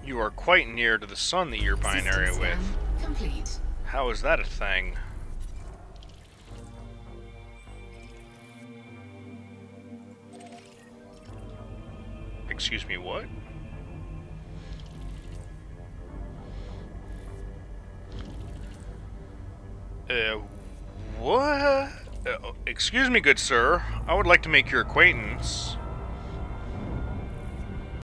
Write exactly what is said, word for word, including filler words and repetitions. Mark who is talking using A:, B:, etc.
A: You are quite near to the sun that you're binary with.
B: Complete.
A: How is that a thing? Excuse me, what? Uh, what? Uh, excuse me, good sir. I would like to make your acquaintance.